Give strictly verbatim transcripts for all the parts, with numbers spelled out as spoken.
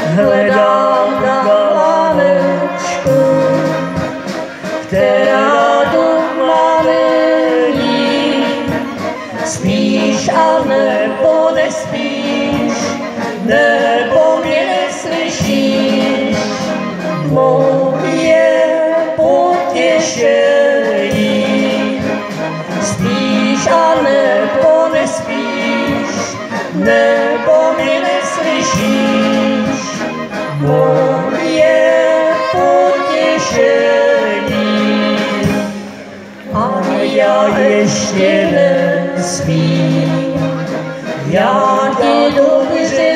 hledám na lamečku, která doma není. Spíš a nebo nespíš, nebo mě neslyšíš, moje potěšení. Spíš a nebo nespíš, nebo mě neslyšíš, moje potěšení. A já ještě nespím, já tě dobře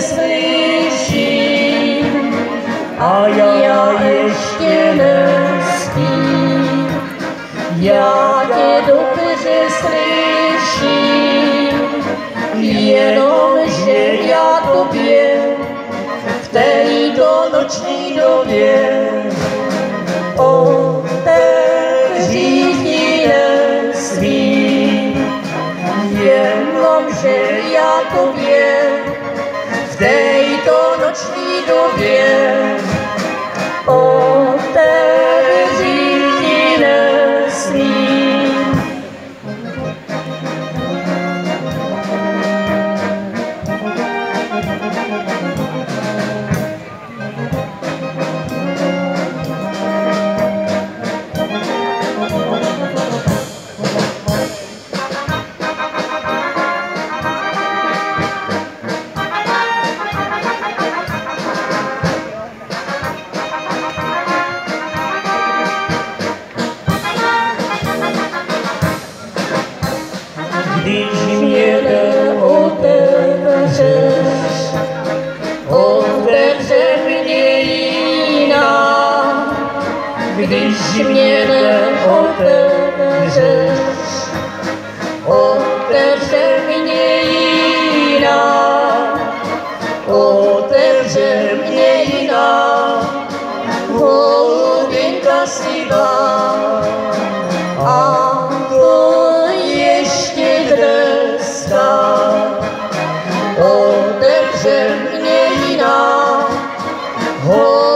slyším. A já ještě nespím, já tě dobře slyším. Jenomže já tobě v této noční době otevřít ti nesmím. Jenomže já tobě v této noční době otevřít ti nesmím. Když mě neotevřeš, otevře mě jiná. Když mě neotevřeš, otevře mě jiná. Otevře mě jiná, holubinka sivá. A otevře mě jiná,